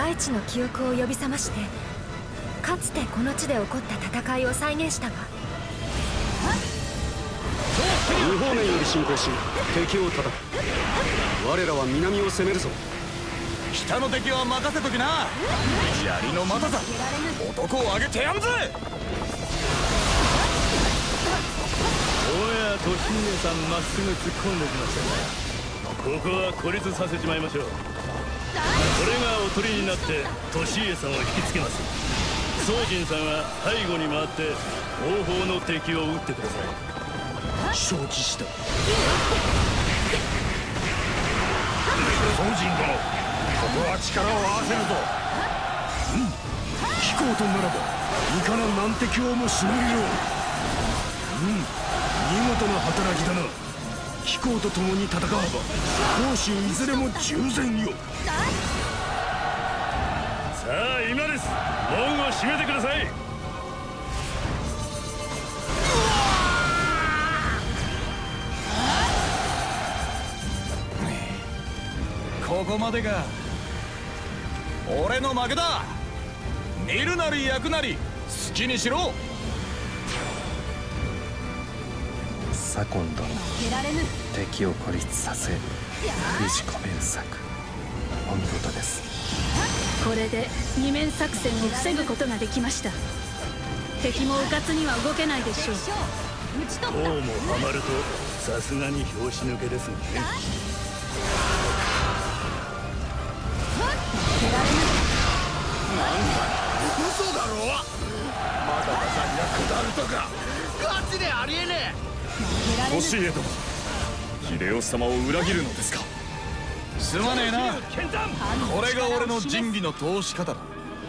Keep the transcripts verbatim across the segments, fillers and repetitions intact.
大地の記憶を呼び覚まして、かつてこの地で起こった戦いを再現したわ。 二方面より進行し敵を叩く。我らは南を攻めるぞ。 北の敵は任せときな。槍のまたさ男を挙げてやんぜ。 おや利宗さん、まっすぐ突っ込んできましたが、ここは孤立させちまいましょう。これがおとりになって利家さんを引きつけます。宗人さんは背後に回って後方の敵を撃ってください。承知した。宗人殿、ここは力を合わせるぞ。うん、聞こうとならばいかな難敵をもしのぎよう。うん、見事な働きだな。貴公と共に戦わば攻守いずれも従前よ。さあ今です。門を閉めてください。 ここまでか。俺の負けだ。見るなり焼くなり好きにしろ。 左近殿、敵を孤立させ封じ込める策、お見事です。 これで二面作戦を防ぐことができました。敵も迂闊には動けないでしょう。 こうもハマるとさすがに拍子抜けですね。 嘘だろ。まだださんが下るとかガチでありえねえ。 利家殿、秀吉様を裏切るのですか。 すまねえな。これが俺の仁義の通し方だ。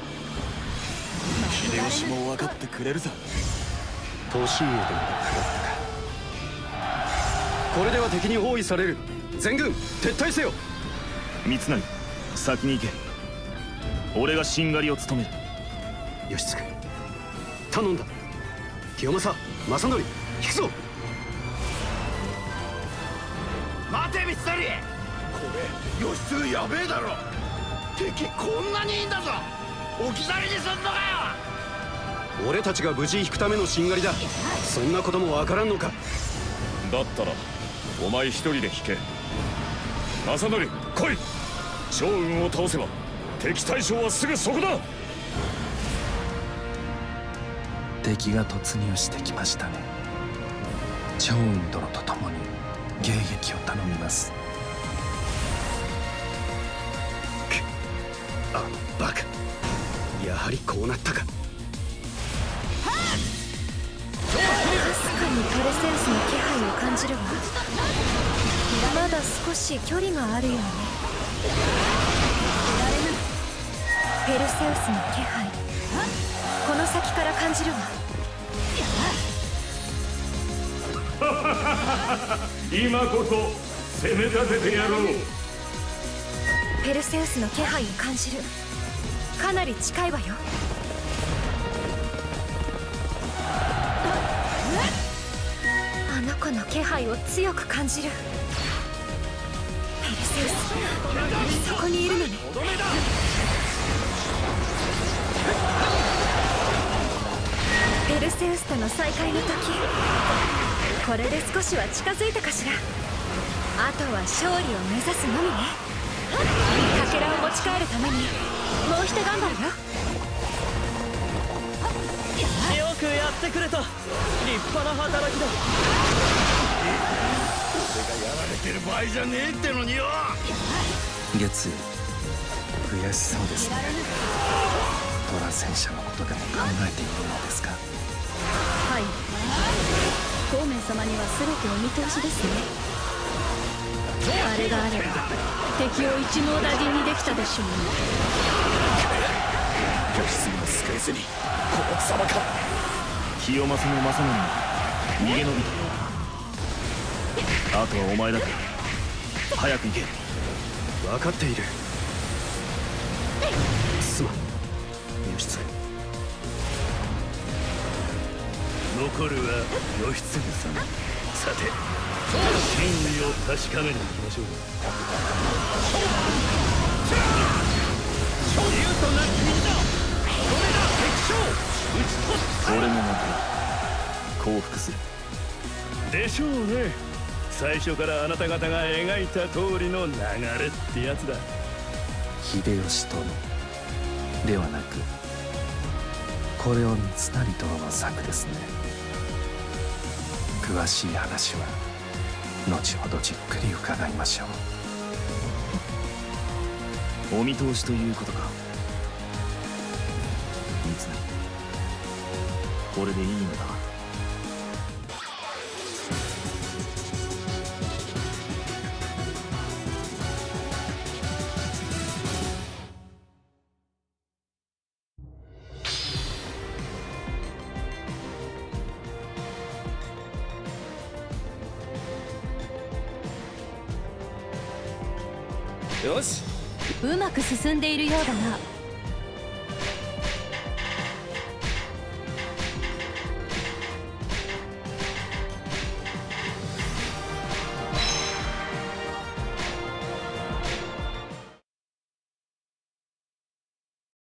秀吉も分かってくれるさ。 利家殿が食らったか。これでは敵に包囲される。全軍撤退せよ。 三成、先に行け。俺がしんがりを務める。 義経、頼んだ。清正、正則、引くぞ。 待て三成、これ義経やべえだろ。敵こんなにいいんだぞ。置き去りにすんのかよ。 俺たちが無事引くためのしんがりだ。そんなこともわからんのか。 だったらお前一人で引け。正則、来い。趙雲を倒せば敵対象はすぐそこだ。 敵が突入してきましたね。趙雲殿と共に迎撃を頼みます。 あのバカ、やはりこうなったか。 かすかにペルセウスの気配を感じるわ。まだ少し距離があるようね。ペルセウスの気配、この先から感じるわ。 今こそ攻め立ててやろう。 ペルセウスの気配を感じる。かなり近いわよ。あの子の気配を強く感じる。ペルセウス、そこにいるのね。ペルセウスとの再会の時、これで少しは近づいたかしら。あとは勝利を目指すのみね。かけらを持ち帰るためにもう一頑張るよ。 よくやってくれた。立派な働きだ。 俺がやられてる場合じゃねえってのによ。 月意、悔しそうですね。虎戦車のことでも考えているのですか。 はい、孔明様には全てお見通しですね。あれがあれば敵を一網打尽にできたでしょうね。 義経も救えずにこの貴様か。 清正も正則も逃げ延びた。あとはお前だから早く行け。 分かっている。すまん義経。 残るは義経さん。さて真意を確かめに行きましょう。 となき身だ。これだ敵将討ち取った。 俺の負け降伏するでしょうね。最初からあなた方が描いた通りの流れってやつだ。 秀吉殿ではなくこれを三成殿の策ですね。詳しい話は後ほどじっくり伺いましょう。 お見通しということか。三成、これでいいのだ。 よし、 うまく進んでいるようだな。